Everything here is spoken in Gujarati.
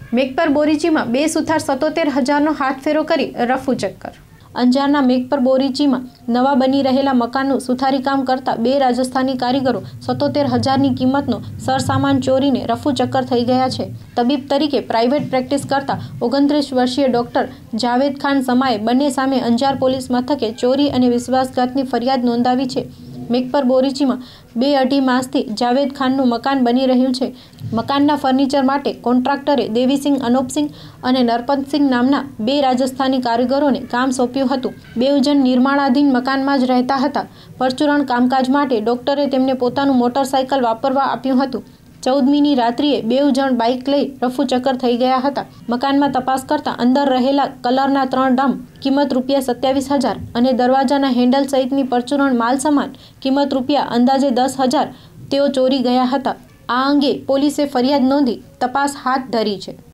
મેઘપર બોરીચીમાં 2 સુથાર 77,000નો હાથફેરો કરી રફુ ચક્કર। અંજારના મેઘપર બોરીચીમાં નવા બની રહેલા મકાનનું સુથારી કામ કરતા 2 રાજસ્થાની કારીગરો 77,000ની કિંમતનો સરસામાન ચોરીને રફુ ચક્કર થઈ ગયા છે। તબીબ તરીકે પ્રાઇવેટ પ્રેક્ટિસ કરતા 29 વર્ષીય ડોક્ટર જાવેદ ખાન સમાએ બંને સામે અંજાર પોલીસ મથકે ચોરી અને વિશ્વાસઘાતની ફરિયાદ નોંધાવી છે। મેઘપર બોરીચીમાં 2-2.5 માસથી જાવેદ ખાનનું મકાન બની રહ્યું છે। મકાનના ફર્નિચર માટે કોન્ટ્રાક્ટરે દેવીસિંહ અનોપસિંહ અને નરપતસિંહ નામના 2 રાજસ્થાની કારીગરોને કામ સોંપ્યું હતું। 2 જણ નિર્માણાધીન મકાનમાં જ રહેતા હતા। પરચુરણ કામકાજ માટે ડોક્ટરે તેમને પોતાનું મોટરસાયકલ વાપરવા આપ્યું હતું। 14મીની રાત્રિએ 2 જણ બાઇક લઈ રફુ ચક્કર થઈ ગયા હતા। મકાનમાં તપાસ કરતા અંદર રહેલા કલરના 3 ડ્રમ કિંમત ₹27,000 અને દરવાજાના હેન્ડલ સહિતની પરચુરણ માલ સામાન કિંમત અંદાજે ₹10,000 તેઓ ચોરી ગયા હતા। આ અંગે પોલીસે ફરિયાદ નોંધી તપાસ હાથ ધરી છે।